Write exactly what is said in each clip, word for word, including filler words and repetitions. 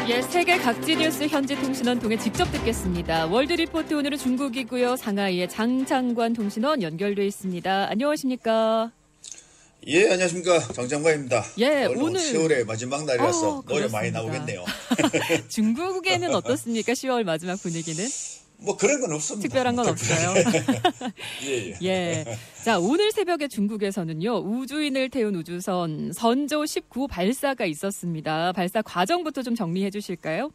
예, 세계 각지 뉴스 현지 통신원 통해 직접 듣겠습니다. 월드 리포트 오늘은 중국이고요. 상하이의 장창관 통신원 연결돼 있습니다. 안녕하십니까? 예, 안녕하십니까. 장장관입니다. 예, 오늘 시월의 마지막 날이라서 어, 노래 많이 나오겠네요. 중국에는 어떻습니까? 시월 마지막 분위기는? 뭐 그런 건 없습니다. 특별한 건 없어요. 예, 예. 예. 자, 오늘 새벽에 중국에서는요, 우주인을 태운 우주선 선조 십구 발사가 있었습니다. 발사 과정부터 좀 정리해 주실까요?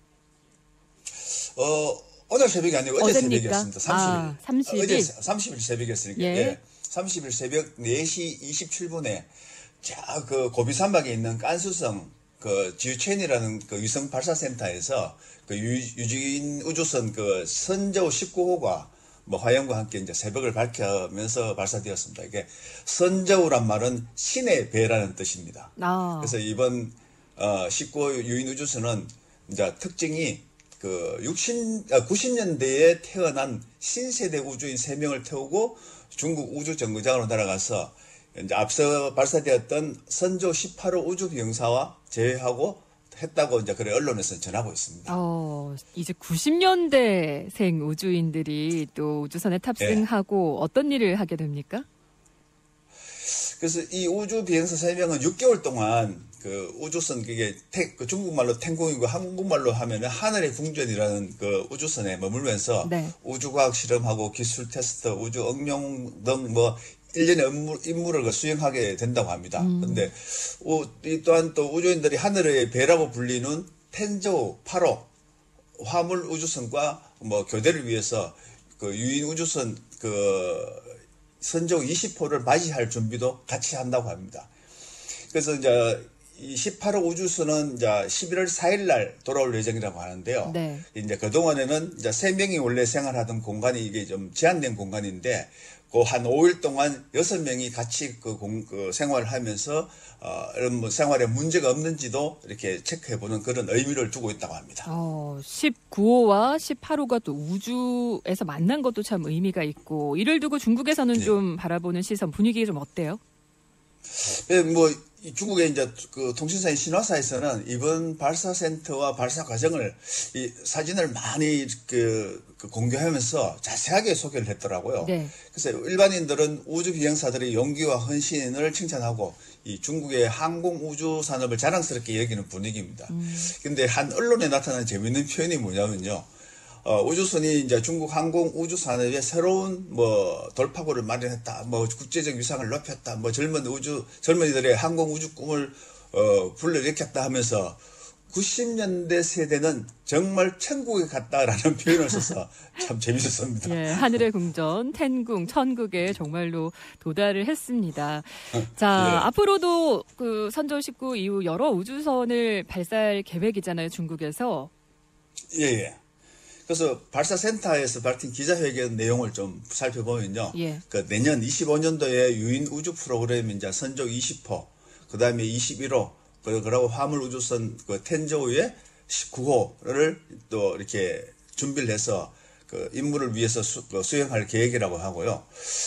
어, 오늘 새벽이 아니고 어제 어제입니까? 새벽이었습니다. 삼십 일. 아, 삼십 일. 어제 삼십 일 새벽이었으니까. 예. 예. 삼십 일 새벽 네 시 이십칠 분에 자, 그 고비산막에 있는 깐수성 그 지유첸이라는 그 위성 발사센터에서 그 유, 유진 우주선 그 선저우 십구 호가 뭐 화염과 함께 이제 새벽을 밝히면서 발사되었습니다. 이게 선저우란 말은 신의 배라는 뜻입니다. 아. 그래서 이번 어 십구 호 유인 우주선은 이제 특징이 그 육십, 아, 구십 년대에 태어난 신세대 우주인 세 명을 태우고 중국 우주 정거장으로 날아가서 이제 앞서 발사되었던 선조 십팔 호 우주 비행사와 제외하고 했다고 이제 그래 언론에서 전하고 있습니다. 어, 이제 구십 년대생 우주인들이 또 우주선에 탑승하고 예. 어떤 일을 하게 됩니까? 그래서 이 우주 비행사 세 명은 육 개월 동안 그 우주선 그게 태, 그 중국말로 탱궁이고 한국말로 하면은 하늘의 궁전이라는 그 우주선에 머물면서 네. 우주과학 실험하고 기술 테스트, 우주 응용 등 뭐 일련의 업무, 임무를 수행하게 된다고 합니다. 그런데 음. 이 또한 또 우주인들이 하늘의 배라고 불리는 텐저우 팔 호 화물 우주선과 뭐 교대를 위해서 그 유인 우주선 그 선저우 이십 호를 맞이할 준비도 같이 한다고 합니다. 그래서 이제 이 십팔 호 우주선은 이제 십일월 사일 날 돌아올 예정이라고 하는데요. 네. 이제 그동안에는 이제 세 명이 원래 생활하던 공간이 이게 좀 제한된 공간인데 그 한 오 일 동안 여섯 명이 같이 그, 공, 그 생활을 하면서 어, 이런 뭐 생활에 문제가 없는지도 이렇게 체크해보는 그런 의미를 두고 있다고 합니다. 어, 십구 호와 십팔 호가 또 우주에서 만난 것도 참 의미가 있고 이를 두고 중국에서는 네. 좀 바라보는 시선 분위기가 좀 어때요? 네, 뭐 중국의 이제 그 통신사인 신화사에서는 이번 발사센터와 발사 과정을 이 사진을 많이 그, 그 공개하면서 자세하게 소개를 했더라고요. 네. 그래서 일반인들은 우주 비행사들의 용기와 헌신을 칭찬하고 이 중국의 항공 우주 산업을 자랑스럽게 여기는 분위기입니다. 그런데 음. 한 언론에 나타난 재미있는 표현이 뭐냐면요. 어, 우주선이 이제 중국 항공 우주 산업에 새로운 뭐 돌파구를 마련했다, 뭐 국제적 위상을 높였다, 뭐 젊은 우주 젊은이들의 항공 우주 꿈을 어, 불러일으켰다 하면서 구십 년대 세대는 정말 천국에 갔다라는 표현을 써서 참 재밌었습니다. 예, 하늘의 궁전, 텐궁, 천국에 정말로 도달을 했습니다. 자, 예. 앞으로도 그 선조 십구 이후 여러 우주선을 발사할 계획이잖아요, 중국에서. 예, 예. 그래서 발사센터에서 밝힌 기자회견 내용을 좀 살펴보면요. 예. 그 내년 이십오 년도에 유인 우주 프로그램 이제 선조 이십 호, 그 다음에 이십일 호, 그리고 화물 우주선 그 텐저우의 십구 호를 또 이렇게 준비를 해서 그 임무를 위해서 수, 그 수행할 계획이라고 하고요.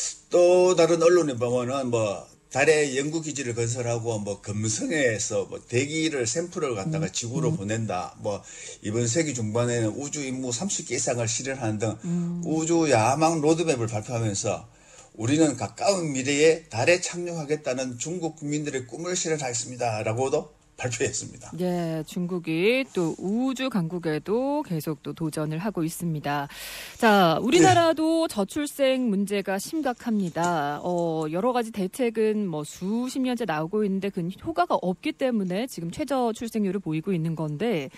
또 다른 언론에 보면은 뭐 달에 연구기지를 건설하고 뭐 금성에서 뭐 대기를 샘플을 갖다가 지구로 음. 보낸다. 뭐 이번 세기 중반에는 우주 임무 삼십 개 이상을 실현하는 등 음. 우주 야망 로드맵을 발표하면서 우리는 가까운 미래에 달에 착륙하겠다는 중국 국민들의 꿈을 실현하겠습니다라고도 발표했습니다. 네, 중국이 또 우주 강국에도 계속 또 도전을 하고 있습니다. 자, 우리나라도 네. 저출생 문제가 심각합니다. 어, 여러 가지 대책은 뭐 수십 년째 나오고 있는데 그 효과가 없기 때문에 지금 최저 출생률을 보이고 있는 건데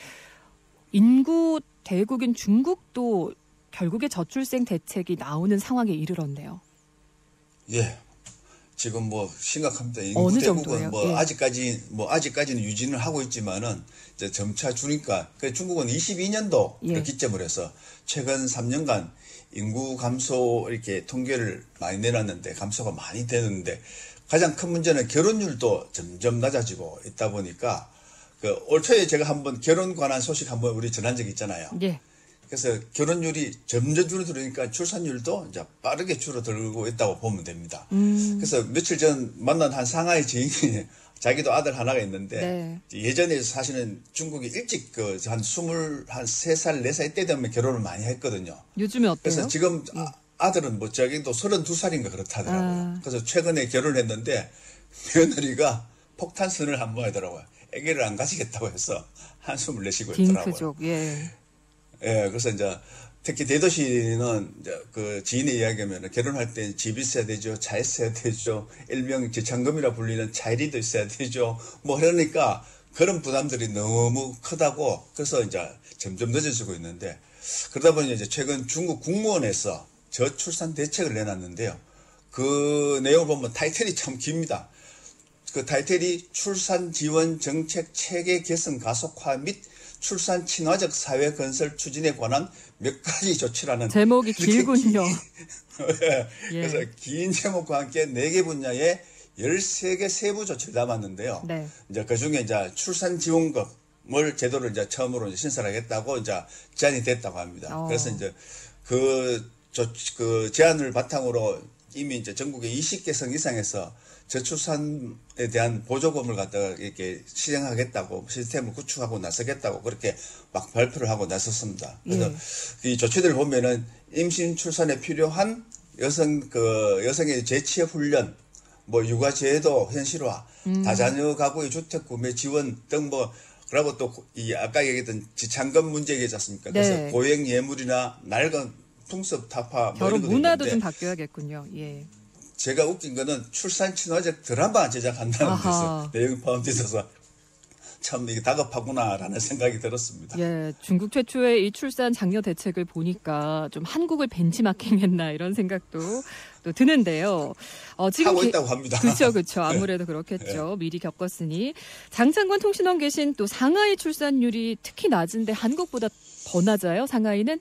인구 대국인 중국도 결국에 저출생 대책이 나오는 상황에 이르렀네요. 예. 지금 뭐 심각합니다. 인구 대국은 뭐 예. 아직까지 뭐 아직까지는 유지는 하고 있지만은 이제 점차 주니까 그 중국은 이십이 년도를 예. 기점으로 해서 최근 삼 년간 인구 감소 이렇게 통계를 많이 내놨는데 감소가 많이 되는데 가장 큰 문제는 결혼율도 점점 낮아지고 있다 보니까 그 올 초에 제가 한번 결혼 관한 소식 한번 우리 전한 적 있잖아요. 예. 그래서 결혼율이 점점 줄어들으니까 출산율도 이제 빠르게 줄어들고 있다고 보면 됩니다. 음. 그래서 며칠 전 만난 한 상하이 지인이 자기도 아들 하나가 있는데 네. 예전에 사실은 중국이 일찍 그 한 스물 한 세 살, 네 살 때 되면 결혼을 많이 했거든요. 요즘에 어때요? 그래서 지금 아, 아들은 뭐 저기도 서른두 살인가 그렇다더라고요. 아. 그래서 최근에 결혼을 했는데 며느리가 폭탄선을 한번 하더라고요. 아기를 안 가지겠다고 해서 한숨을 내쉬고 있더라고요. 딩크족, 예. 예, 그래서 이제 특히 대도시는 이제 그 지인의 이야기하면 결혼할 때 집이 있어야 되죠, 차 있어야 되죠, 일명 지창금이라 불리는 차이리도 있어야 되죠. 뭐 그러니까 그런 부담들이 너무 크다고 그래서 이제 점점 늦어지고 있는데 그러다 보니 이제 최근 중국 국무원에서 저출산 대책을 내놨는데요. 그 내용을 보면 타이틀이 참 깁니다. 그 타이틀이 출산 지원 정책 체계 개선 가속화 및 출산 친화적 사회 건설 추진에 관한 몇 가지 조치라는 제목이 길군요. 네. 예. 그래서 긴 제목과 함께 네 개 분야의 열세 개 세부 조치를 담았는데요. 네. 이제 그 중에 이제 출산 지원금을 제도를 이제 처음으로 이제 신설하겠다고 이제 제안이 됐다고 합니다. 어. 그래서 이제 그, 조, 그 제안을 바탕으로 이미 이제 전국에 이십 개 성 이상에서 저출산에 대한 보조금을 갖다가 이렇게 시행하겠다고 시스템을 구축하고 나서겠다고 그렇게 막 발표를 하고 나섰습니다. 그래서 예. 이 조치들을 보면은 임신 출산에 필요한 여성 그 여성의 재취업 훈련, 뭐 육아 제도 현실화, 음. 다자녀 가구의 주택 구매 지원 등 뭐 그리고 또 이 아까 얘기했던 지창금 문제 얘기지 않습니까? 네. 그래서 고액 예물이나 낡은 풍습 타파 뭐 결혼 이런 것도 문화도 있는데 좀 바뀌어야겠군요. 예. 제가 웃긴 거는 출산 친화적 드라마 제작한다는 아하. 데서 내용이 포함되어 있어서 참 이게 다급하구나라는 생각이 들었습니다. 예, 중국 최초의 이 출산 장려 대책을 보니까 좀 한국을 벤치마킹했나 이런 생각도 또 드는데요. 어, 지금 하고 게- 있다고 합니다. 그렇죠, 그렇죠. 아무래도 그렇겠죠. 미리 겪었으니 장창관 통신원 계신 또 상하이 출산율이 특히 낮은데 한국보다 더 낮아요. 상하이는?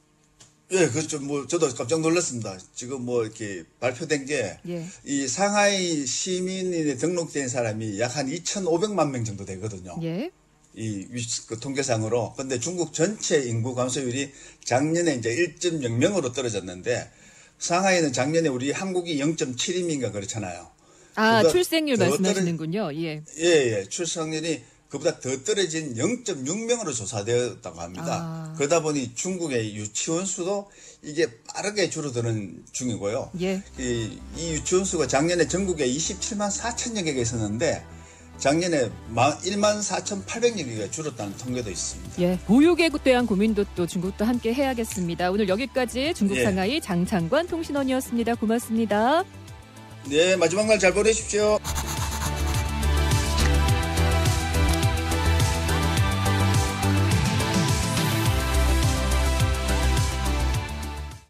예, 그렇죠. 뭐 저도 깜짝 놀랐습니다. 지금 뭐 이렇게 발표된 게 이 예. 상하이 시민에 등록된 사람이 약 한 이천오백만 명 정도 되거든요. 예. 이 위- 그 통계상으로. 근데 중국 전체 인구 감소율이 작년에 이제 일 점 영 명으로 떨어졌는데 상하이는 작년에 우리 한국이 영 점 칠 임인가 그렇잖아요. 아, 그보다 출생률 더 말씀하시는군요. 예. 예, 예. 출산율이 그보다 더 떨어진 영 점 육 명으로 조사되었다고 합니다. 아. 그러다 보니 중국의 유치원 수도 이게 빠르게 줄어드는 중이고요. 예. 이, 이 유치원 수가 작년에 전국에 이십칠만 사천여 개가 있었는데 작년에 일만 사천팔백여 개가 줄었다는 통계도 있습니다. 예. 보육에 대한 고민도 또 중국도 함께 해야겠습니다. 오늘 여기까지 중국 예. 상하이 장창관 통신원이었습니다. 고맙습니다. 네, 마지막 날 잘 보내십시오.